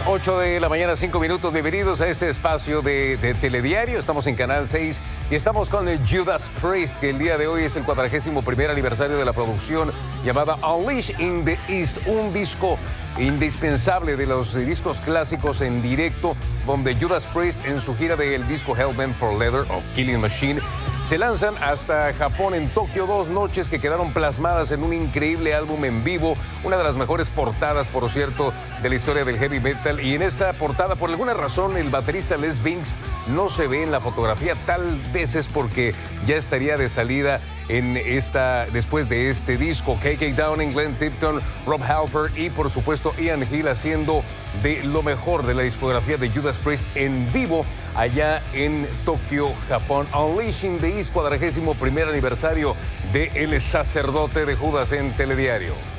8 de la mañana, 5 minutos. Bienvenidos a este espacio de Telediario. Estamos en Canal 6 y estamos con Judas Priest, que el día de hoy es el 41º aniversario de la producción llamada Unleashed in the East, un disco indispensable de los discos clásicos en directo, donde Judas Priest, en su gira del disco Hellbent for Leather o Killing Machine, se lanzan hasta Japón, en Tokio, 2 noches que quedaron plasmadas en un increíble álbum en vivo, una de las mejores portadas, por cierto, de la historia del heavy metal. Y en esta portada, por alguna razón, el baterista Les Binks no se ve en la fotografía. Tal vez es porque ya estaría de salida después de este disco. KK Downing, Glenn Tipton, Rob Halford y, por supuesto, Ian Hill haciendo de lo mejor de la discografía de Judas Priest en vivo allá en Tokio, Japón. Unleashing the East, 41º aniversario de El Sacerdote de Judas en Telediario.